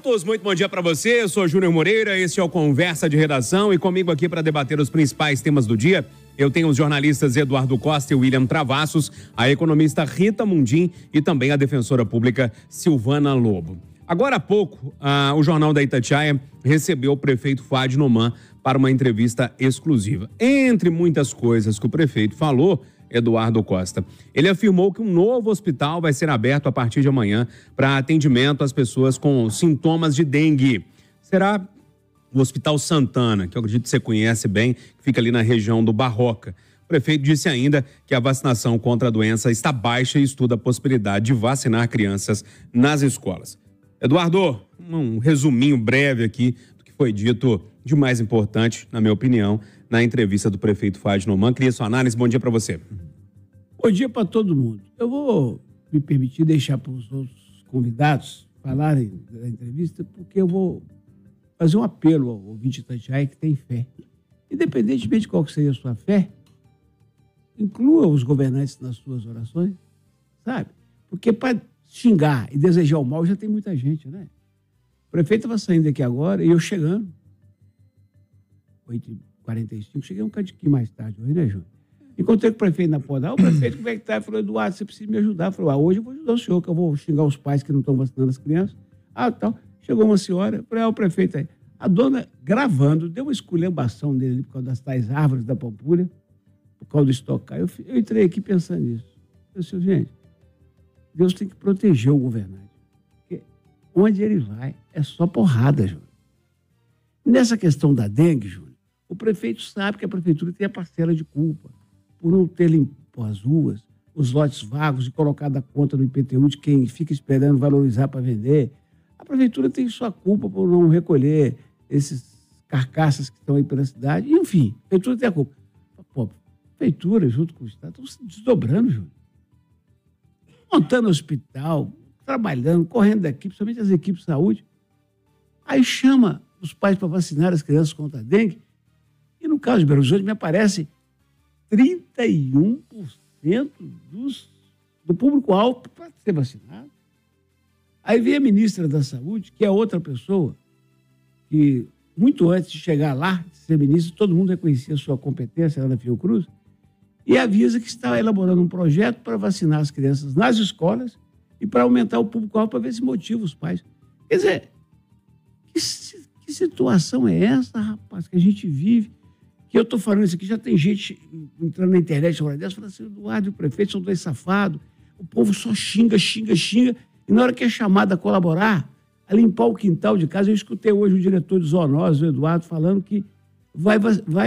minutos, muito bom dia para você, eu sou Júnior Moreira, esse é o Conversa de Redação e comigo aqui para debater os principais temas do dia, eu tenho os jornalistas Eduardo Costa e William Travassos, a economista Rita Mundim e também a defensora pública Silvana Lobo. Agora há pouco, o Jornal da Itatiaia recebeu o prefeito Fuad Noman para uma entrevista exclusiva. Entre muitas coisas que o prefeito falou, Eduardo Costa, ele afirmou que um novo hospital vai ser aberto a partir de amanhã para atendimento às pessoas com sintomas de dengue. Será o Hospital Santana, que eu acredito que você conhece bem, que fica ali na região do Barroca. O prefeito disse ainda que a vacinação contra a doença está baixa e estuda a possibilidade de vacinar crianças nas escolas. Eduardo, um resuminho breve aqui do que foi dito de mais importante, na minha opinião, na entrevista do prefeito Fuad Noman. Queria sua análise. Bom dia para você. Bom dia para todo mundo. Eu vou me permitir deixar para os outros convidados falarem da entrevista, porque eu vou fazer um apelo ao ouvinte Itatiaia que tem fé. Independentemente de qual que seja a sua fé, inclua os governantes nas suas orações, sabe? Porque para xingar e desejar o mal já tem muita gente, né? O prefeito estava saindo aqui agora e eu chegando, 8h45, cheguei um cadinho mais tarde hoje, né, Júnior? Encontrei com o prefeito na porta. O prefeito, como é que tá? Ele falou, Eduardo, você precisa me ajudar. Eu falei, hoje eu vou ajudar o senhor, que eu vou xingar os pais que não estão vacinando as crianças. Tal. Chegou uma senhora, eu falei, o prefeito aí. A dona, gravando, deu uma esculhambação nele por causa das tais árvores da Pampulha, por causa do estocar. Eu entrei aqui pensando nisso. Eu disse, gente, Deus tem que proteger o governante. Porque onde ele vai é só porrada, Júnior. Nessa questão da dengue, Júnior, o prefeito sabe que a prefeitura tem a parcela de culpa por não ter limpo as ruas, os lotes vagos e colocado a conta no IPTU de quem fica esperando valorizar para vender. A prefeitura tem sua culpa por não recolher esses carcaças que estão aí pela cidade. Enfim, a prefeitura tem a culpa. Pô, a prefeitura, junto com o Estado, estão se desdobrando, Júnior. Montando hospital, trabalhando, correndo daqui, principalmente as equipes de saúde. Aí chama os pais para vacinar as crianças contra a dengue. E no caso de Belo Horizonte, me aparece 31% do público-alvo para ser vacinado. Aí vem a ministra da Saúde, que é outra pessoa, que muito antes de chegar lá, de ser ministra, todo mundo reconhecia a sua competência, Ana Fiocruz, e avisa que está elaborando um projeto para vacinar as crianças nas escolas e para aumentar o público-alvo para ver se motiva os pais. Quer dizer, que situação é essa, rapaz, que a gente vive? Que eu estou falando isso aqui, já tem gente entrando na internet uma hora dessa, falando assim, Eduardo e o prefeito são dois safados, o povo só xinga, e na hora que é chamado a colaborar, a limpar o quintal de casa, eu escutei hoje o diretor de zoonoses, o Eduardo, falando que vai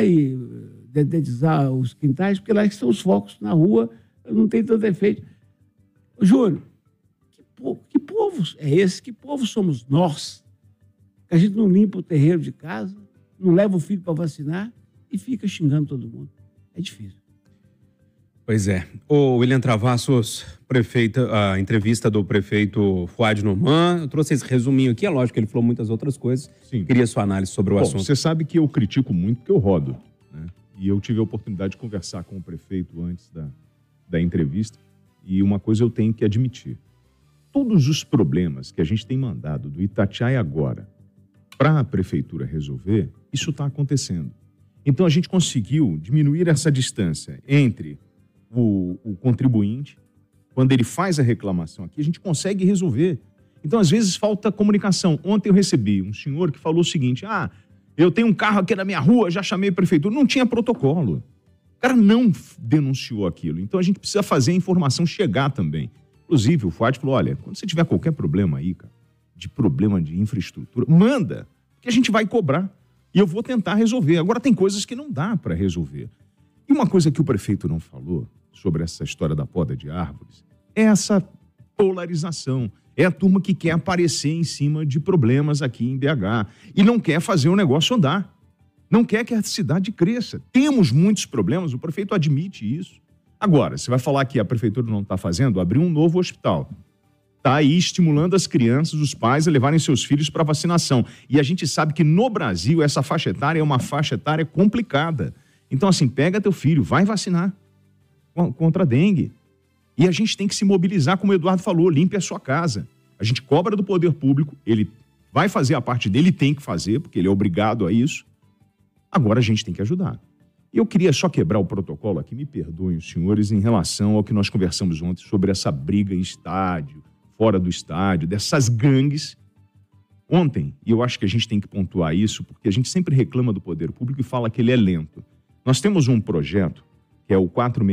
dedetizar os quintais, porque lá estão os focos na rua, não tem tanto efeito. Júnior, que povo é esse? Que povo somos nós? Que a gente não limpa o terreiro de casa, não leva o filho para vacinar e fica xingando todo mundo. É difícil. Pois é. O William Travassos, prefeito, a entrevista do prefeito Fuad Noman, eu trouxe esse resuminho aqui, é lógico que ele falou muitas outras coisas. Sim. Queria sua análise sobre o assunto. Você sabe que eu critico muito porque eu rodo, né? E eu tive a oportunidade de conversar com o prefeito antes da entrevista e uma coisa eu tenho que admitir. Todos os problemas que a gente tem mandado do Itatiaia agora para a prefeitura resolver, isso está acontecendo. Então, a gente conseguiu diminuir essa distância entre o contribuinte, quando ele faz a reclamação aqui, a gente consegue resolver. Então, às vezes, falta comunicação. Ontem eu recebi um senhor que falou o seguinte, eu tenho um carro aqui na minha rua, já chamei a prefeitura. Não tinha protocolo. O cara não denunciou aquilo. Então, a gente precisa fazer a informação chegar também. Inclusive, o Fuad falou, olha, quando você tiver qualquer problema aí, cara, de problema de infraestrutura, manda, que a gente vai cobrar. E eu vou tentar resolver. Agora, tem coisas que não dá para resolver. E uma coisa que o prefeito não falou sobre essa história da poda de árvores é essa polarização. É a turma que quer aparecer em cima de problemas aqui em BH e não quer fazer o negócio andar. Não quer que a cidade cresça. Temos muitos problemas, o prefeito admite isso. Agora, você vai falar que a prefeitura não está fazendo? Abrir um novo hospital. Está aí estimulando as crianças, os pais a levarem seus filhos para vacinação. E a gente sabe que no Brasil essa faixa etária é uma faixa etária complicada. Então, assim, pega teu filho, vai vacinar contra a dengue. E a gente tem que se mobilizar, como o Eduardo falou, limpe a sua casa. A gente cobra do poder público, ele vai fazer a parte dele, tem que fazer, porque ele é obrigado a isso. Agora a gente tem que ajudar. E eu queria só quebrar o protocolo aqui, me perdoem os senhores, em relação ao que nós conversamos ontem sobre essa briga em estádio, fora do estádio, dessas gangues. Ontem, e eu acho que a gente tem que pontuar isso, porque a gente sempre reclama do poder público e fala que ele é lento. Nós temos um projeto, que é o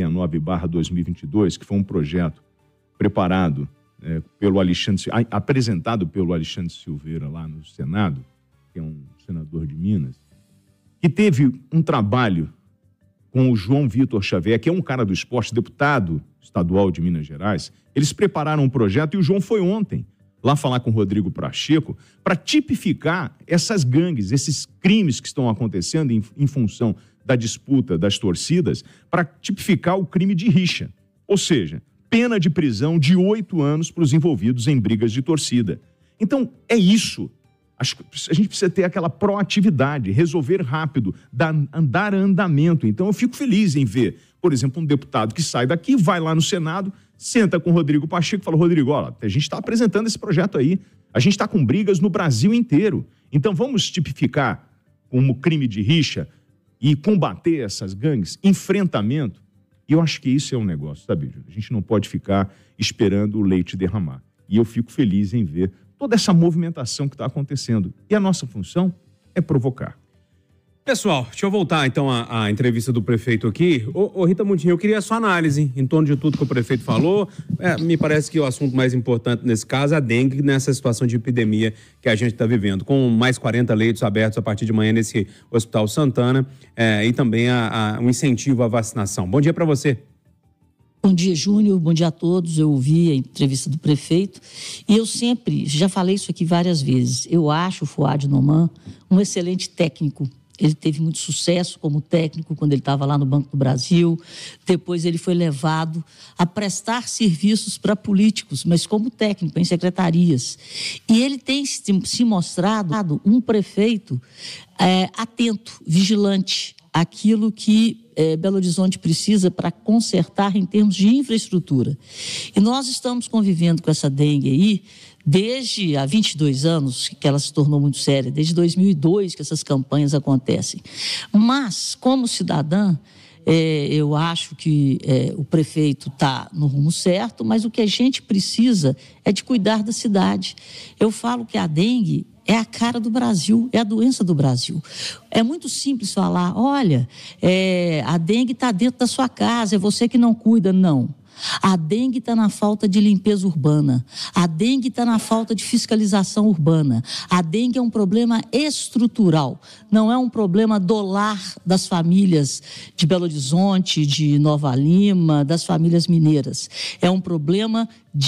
469/2022, que foi um projeto preparado pelo Alexandre, apresentado pelo Alexandre Silveira lá no Senado, que é um senador de Minas, que teve um trabalho com o João Vitor Xavier, que é um cara do esporte, deputado estadual de Minas Gerais. Eles prepararam um projeto e o João foi ontem lá falar com o Rodrigo Pacheco para tipificar essas gangues, esses crimes que estão acontecendo em função da disputa das torcidas, para tipificar o crime de rixa. Ou seja, pena de prisão de 8 anos para os envolvidos em brigas de torcida. Então, é isso. A gente precisa ter aquela proatividade, resolver rápido, dar andamento. Então, eu fico feliz em ver, por exemplo, um deputado que sai daqui, vai lá no Senado, senta com o Rodrigo Pacheco e fala: Rodrigo, olha, a gente está apresentando esse projeto aí, a gente está com brigas no Brasil inteiro. Então, vamos tipificar como crime de rixa e combater essas gangues, enfrentamento. E eu acho que isso é um negócio, sabe, Júlio? A gente não pode ficar esperando o leite derramar. E eu fico feliz em ver toda essa movimentação que está acontecendo. E a nossa função é provocar. Pessoal, deixa eu voltar então à entrevista do prefeito aqui. Ô Rita Mundim, eu queria a sua análise em torno de tudo que o prefeito falou. Me parece que o assunto mais importante nesse caso é a dengue, nessa situação de epidemia que a gente está vivendo, com mais 40 leitos abertos a partir de manhã nesse Hospital Santana e também um incentivo à vacinação. Bom dia para você. Bom dia, Júnior. Bom dia a todos. Eu ouvi a entrevista do prefeito e eu sempre, já falei isso aqui várias vezes, eu acho o Fouad Noman um excelente técnico. Ele teve muito sucesso como técnico quando ele estava lá no Banco do Brasil. Depois ele foi levado a prestar serviços para políticos, mas como técnico em secretarias. E ele tem se mostrado um prefeito atento, vigilante, àquilo que Belo Horizonte precisa para consertar em termos de infraestrutura. E nós estamos convivendo com essa dengue aí desde há 22 anos, que ela se tornou muito séria, desde 2002 que essas campanhas acontecem. Mas, como cidadã, eu acho que o prefeito está no rumo certo, mas o que a gente precisa é de cuidar da cidade. Eu falo que a dengue é a cara do Brasil, é a doença do Brasil. É muito simples falar: olha, a dengue está dentro da sua casa, é você que não cuida. Não. A dengue está na falta de limpeza urbana, a dengue está na falta de fiscalização urbana, a dengue é um problema estrutural, não é um problema do lar das famílias de Belo Horizonte, de Nova Lima, das famílias mineiras. É um problema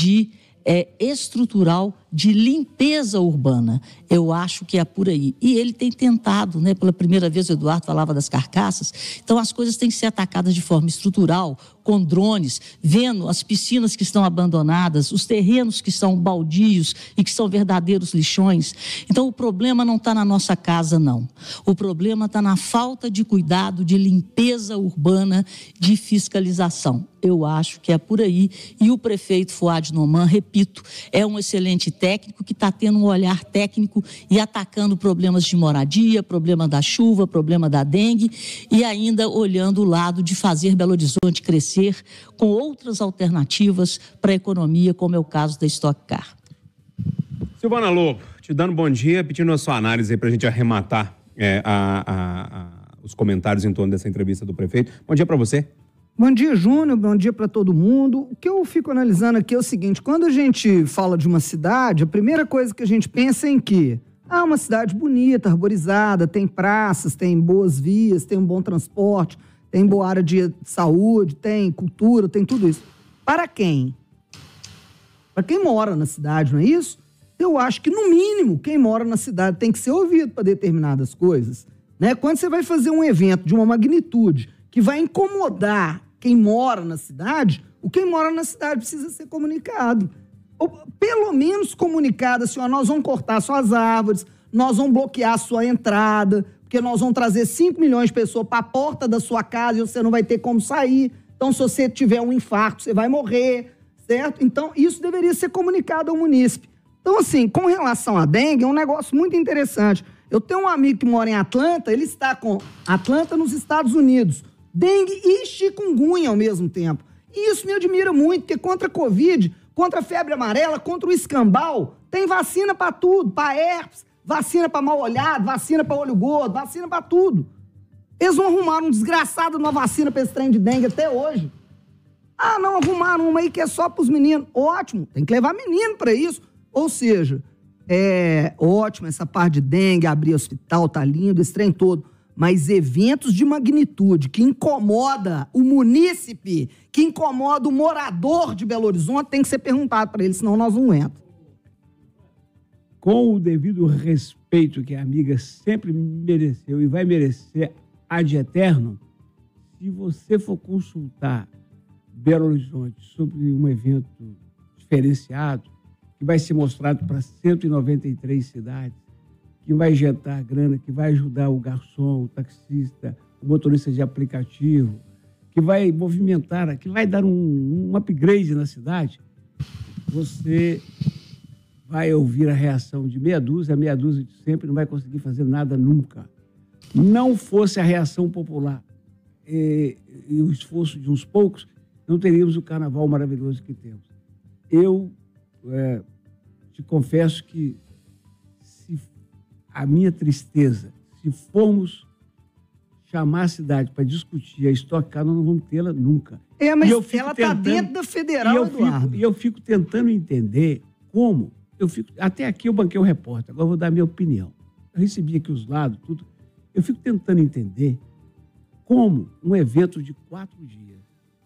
estrutural de limpeza urbana. Eu acho que é por aí. E ele tem tentado, né? Pela primeira vez o Eduardo falava das carcaças. Então as coisas têm que ser atacadas de forma estrutural, com drones, vendo as piscinas que estão abandonadas, os terrenos que são baldios e que são verdadeiros lixões. Então o problema não está na nossa casa, não. O problema está na falta de cuidado, de limpeza urbana, de fiscalização. Eu acho que é por aí. E o prefeito Fouad Noman, repito, é um excelente técnico que está tendo um olhar técnico e atacando problemas de moradia, problema da chuva, problema da dengue e ainda olhando o lado de fazer Belo Horizonte crescer com outras alternativas para a economia, como é o caso da Stock Car. Silvana Lobo, te dando bom dia, pedindo a sua análise aí para a gente arrematar os comentários em torno dessa entrevista do prefeito. Bom dia para você. Bom dia, Júnior. Bom dia para todo mundo. O que eu fico analisando aqui é o seguinte: quando a gente fala de uma cidade, a primeira coisa que a gente pensa é em que uma cidade bonita, arborizada, tem praças, tem boas vias, tem um bom transporte, tem boa área de saúde, tem cultura, tem tudo isso. Para quem? Para quem mora na cidade, não é isso? Eu acho que, no mínimo, quem mora na cidade tem que ser ouvido para determinadas coisas, né? Quando você vai fazer um evento de uma magnitude que vai incomodar quem mora na cidade, quem mora na cidade precisa ser comunicado. Ou, pelo menos comunicado assim: nós vamos cortar suas árvores, nós vamos bloquear a sua entrada, porque nós vamos trazer 5 milhões de pessoas para a porta da sua casa e você não vai ter como sair. Então, se você tiver um infarto, você vai morrer, certo? Então, isso deveria ser comunicado ao munícipe. Então, assim, com relação à dengue, é um negócio muito interessante. Eu tenho um amigo que mora em Atlanta, ele está com Atlanta nos Estados Unidos, dengue e chikungunya ao mesmo tempo. E isso me admira muito, porque contra a Covid, contra a febre amarela, contra o escambau, tem vacina para tudo, para herpes, vacina para mal-olhado, vacina para olho gordo, vacina para tudo. Eles não arrumaram um desgraçado numa vacina para esse trem de dengue até hoje. Ah, não, arrumaram uma aí que é só para os meninos. Ótimo, tem que levar menino para isso. Ou seja, é ótimo essa parte de dengue, abrir hospital, tá lindo, esse trem todo. Mas eventos de magnitude que incomoda o munícipe, que incomoda o morador de Belo Horizonte, tem que ser perguntado para ele, senão nós não entramos. Com o devido respeito que a amiga sempre mereceu e vai merecer ad eterno, se você for consultar Belo Horizonte sobre um evento diferenciado, que vai ser mostrado para 193 cidades, que vai injetar grana, que vai ajudar o garçom, o taxista, o motorista de aplicativo, que vai movimentar, que vai dar um upgrade na cidade, você vai ouvir a reação de meia dúzia de sempre, não vai conseguir fazer nada nunca. Não fosse a reação popular e o esforço de uns poucos, não teríamos o carnaval maravilhoso que temos. Eu te confesso que a minha tristeza, se formos chamar a cidade para discutir a Stock Car, nós não vamos tê-la nunca. Mas ela está dentro da Federal, Eduardo. E eu fico tentando entender como. Até aqui eu banquei o repórter, agora eu vou dar a minha opinião. Eu recebi aqui os lados, tudo. Eu fico tentando entender como um evento de 4 dias,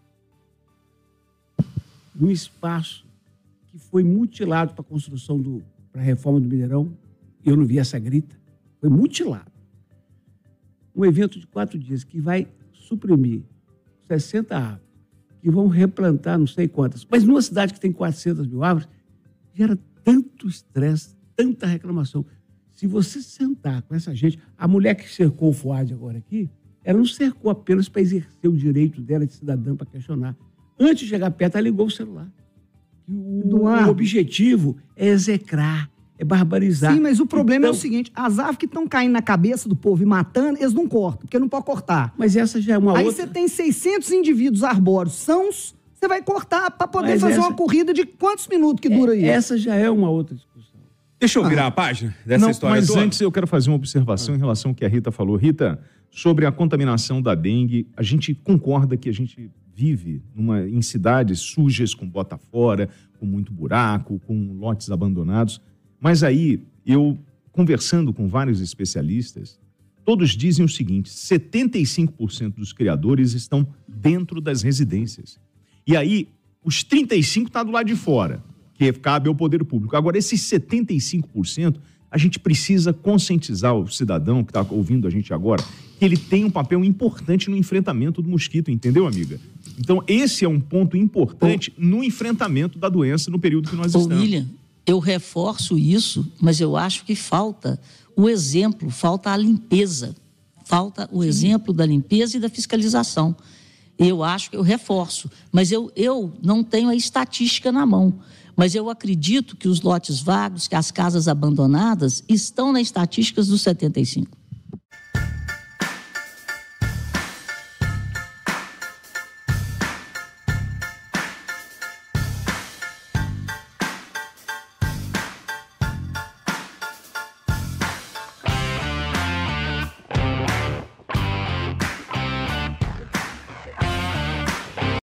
num espaço que foi mutilado para a construção para a reforma do Mineirão, eu não vi essa grita, foi mutilado. Um evento de 4 dias que vai suprimir 60 árvores, que vão replantar não sei quantas, mas numa cidade que tem 400 mil árvores, gera tanto estresse, tanta reclamação. Se você sentar com essa gente, a mulher que cercou o Fuad agora aqui, ela não cercou apenas para exercer o direito dela de cidadã para questionar. Antes de chegar perto, ela ligou o celular. O objetivo é execrar, é barbarizar. Sim, mas o problema é o seguinte, as árvores que estão caindo na cabeça do povo e matando, eles não cortam, porque não pode cortar. Mas essa já é uma outra... Aí você tem 600 indivíduos arbóreos sãos, você vai cortar para poder fazer uma corrida de quantos minutos que dura isso? Essa já é uma outra discussão. Deixa eu virar a página dessa história mas toda. Antes eu quero fazer uma observação em relação ao que a Rita falou. Rita, sobre a contaminação da dengue, a gente concorda que a gente vive em cidades sujas, com bota fora, com muito buraco, com lotes abandonados. Mas aí, eu conversando com vários especialistas, todos dizem o seguinte: 75% dos criadores estão dentro das residências. E aí, os 35% estão do lado de fora, que cabe ao poder público. Agora, esses 75%, a gente precisa conscientizar o cidadão que está ouvindo a gente agora, que ele tem um papel importante no enfrentamento do mosquito, entendeu, amiga? Então, esse é um ponto importante no enfrentamento da doença no período que nós estamos. William, eu reforço isso, mas eu acho que falta o exemplo, falta a limpeza, falta o exemplo da limpeza e da fiscalização. Eu acho que eu reforço, mas eu não tenho a estatística na mão. Mas eu acredito que os lotes vagos, que as casas abandonadas, estão nas estatísticas dos 75.